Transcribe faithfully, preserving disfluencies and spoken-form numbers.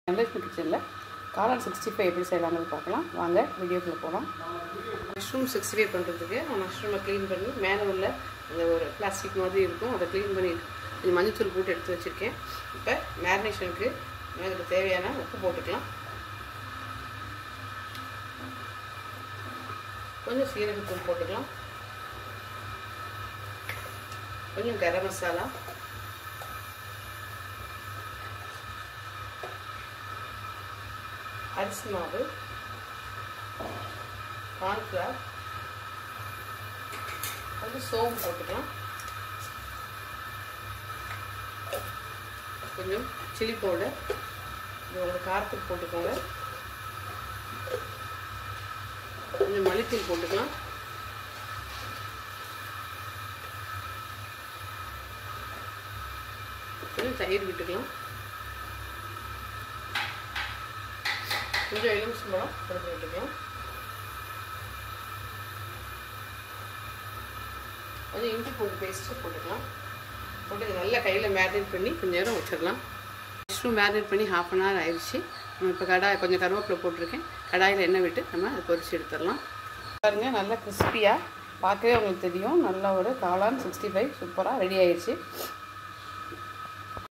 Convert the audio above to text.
தனலட்சுமி கிச்சனில் காளான் sixty five எப்படி செய்யலாம்னு பார்க்கலாம். வாங்க வீடியோக்குள்ளே போகலாம். மஷ்ரூம் சிக்ஸ்டி ஃபைவ் பண்ணுறதுக்கு நான் மஷ்ரூமை க்ளீன் பண்ணி மேலே உள்ள அந்த ஒரு பிளாஸ்டிக் மாதிரி இருக்கும், அதை க்ளீன் பண்ணி கொஞ்சம் மஞ்சத்தூள் போட்டு எடுத்து வச்சுருக்கேன். இப்போ மேரினேஷனுக்கு அதுக்கு தேவையான உப்பு போட்டுக்கலாம். கொஞ்சம் சீரகத்தூள் போட்டுக்கலாம். கொஞ்சம் கரம் மசாலா, அரிசி மாவு, கார்ன்ஃப்ளவர், கொஞ்சம் சோம்பு போட்டுக்கலாம். கொஞ்சம் சில்லி பவுடர், இது உங்கள் காரத்துக்கு போட்டுக்கோங்க. கொஞ்சம் மல்லித்தூள் போட்டுக்கலாம். கொஞ்சம் தயிர் விட்டுக்கலாம். கொஞ்சம் எலுமிச்சம்பழம் கொடுத்து விட்டுக்கலாம். கொஞ்சம் இஞ்சி பூண்டு பேஸ்ட்டு போட்டுக்கலாம். போட்டு நல்லா கையில் மேரினேட் பண்ணி கொஞ்சம் நேரம் வச்சிடலாம். மஷ்ரூம் மேரினேட் பண்ணி ஹாஃப் அன் ஹவர் ஆயிடுச்சு. நம்ம இப்போ கடாய் கொஞ்சம் கருவேப்பிலை போட்டிருக்கேன். கடாயில் எண்ணெய் விட்டு நம்ம அதை பொரிச்சு எடுத்துடலாம். பாருங்கள், நல்லா கிறிஸ்பியாக பார்க்கவே உங்களுக்கு தெரியும். நல்ல ஒரு காளான் சிக்ஸ்டி ஃபைவ் சூப்பராக ரெடி ஆயிடுச்சு.